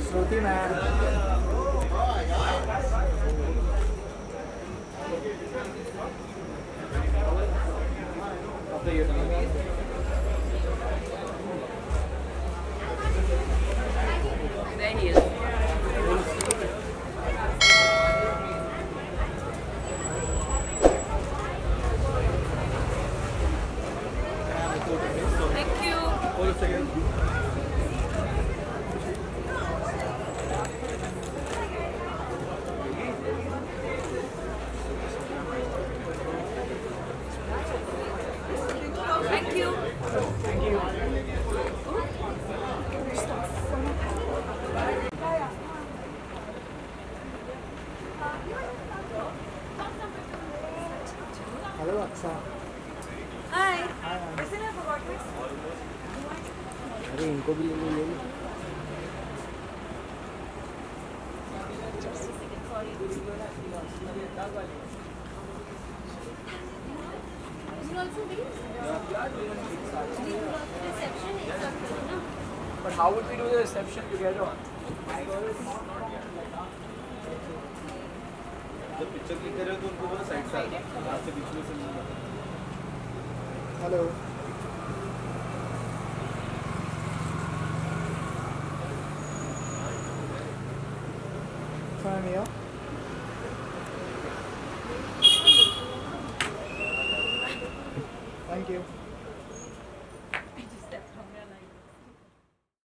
Shruti man. There he is. Thank you. Hold a second. Thank you. Thank you. Hello, Aksa. Hi. Hi, ma'am. Isn't it for work? अरे इनको भी ले लो। But how would we do the reception together? जब picture click करें तो उनको बोलो साइड से यहाँ से बीच में से नहीं जाता। Hello. Come here. Thank you.